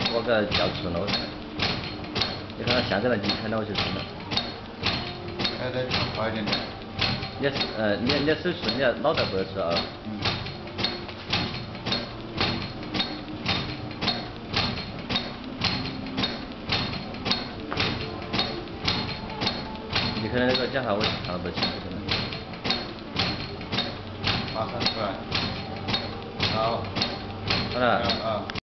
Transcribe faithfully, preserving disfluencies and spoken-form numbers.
我给它调纯了，我看。你看它像个那几看到我就纯了。 还得调快一点点。 你呃，你你手吃，你脑袋不能吃啊。 嗯。 你可能那个讲话我看不清楚可能。 马上出来。好。 好了。 啊。